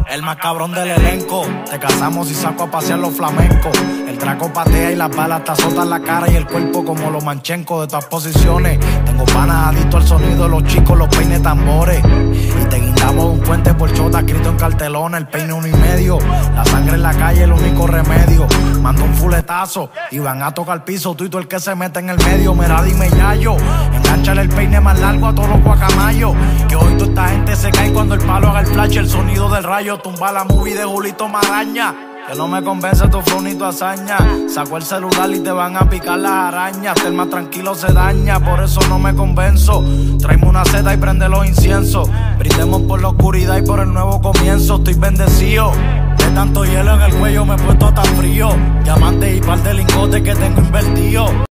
El más cabrón del elenco. Te casamos y saco a pasear los flamencos. El Draco patea y las balas te azotan la cara y el cuerpo como los manchencos de todas posiciones. Tengo panas adictos al sonido de los chicos, los peines tambores. Y te guindamos un puente por chota escrito en cartelona, el peine 1,5. La sangre en la calle, el único remedio. Mando un fuletazo y van a tocar piso. Tú y tú el que se mete en el medio. Mira, dime yayo. Engánchale el peine más largo a todos los guacamayos. Que hoy toda esta gente se cae cuando el palo haga el flash. El sonido del rayo tumba la movie de Julito Maraña. Que no me convence tu flow ni tu hazaña. Saco el celular y te van a picar las arañas. Hasta el más tranquilo se daña, por eso no me convenzo. Tráeme una seta y prende los inciensos. Brindemos por la oscuridad y por el nuevo comienzo. Estoy bendecido. De tanto hielo en el cuello me he puesto tan frío. Diamantes y par de lingotes que tengo invertido.